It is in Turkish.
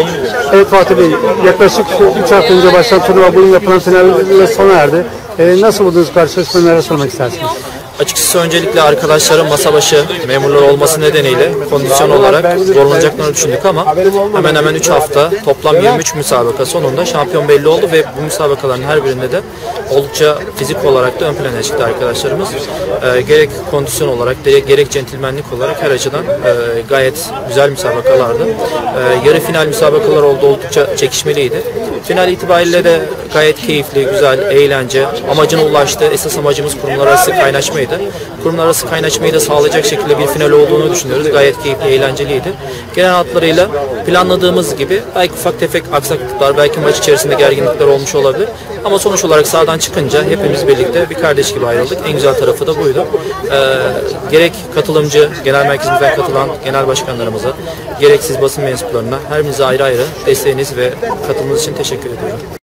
Evet Fatih Bey, yaklaşık 3 hafta önce başlayan turnuva bugün yapılan finalle sona erdi. Nasıl buldunuz karşılaşmayı, neler sormak istersiniz? Açıkçası öncelikle arkadaşlarım masa başı memurlar olması nedeniyle kondisyon olarak zorlanacaklarını düşündük ama hemen hemen 3 hafta toplam 23 müsabaka sonunda şampiyon belli oldu ve bu müsabakaların her birinde de oldukça fizik olarak da ön plana çıktı arkadaşlarımız. Gerek kondisyon olarak gerek centilmenlik olarak her açıdan gayet güzel müsabakalardı. Yarı final müsabakalar oldu, oldukça çekişmeliydi. Final itibariyle de gayet keyifli, güzel, eğlence, amacına ulaştı. Esas amacımız kurumlar arası kaynaşmaydı. Kurumlar arası kaynaşmayı da sağlayacak şekilde bir final olduğunu düşünüyoruz. Gayet keyifli, eğlenceliydi. Genel hatlarıyla planladığımız gibi belki ufak tefek aksaklıklar, belki maç içerisinde gerginlikler olmuş olabilir. Ama sonuç olarak sahadan çıkınca hepimiz birlikte bir kardeş gibi ayrıldık. En güzel tarafı da buydu. Gerek katılımcı, genel merkezimizden katılan genel başkanlarımıza, gerek siz basın mensuplarına, her birinize ayrı ayrı desteğiniz ve katılımınız için teşekkür ediyorum.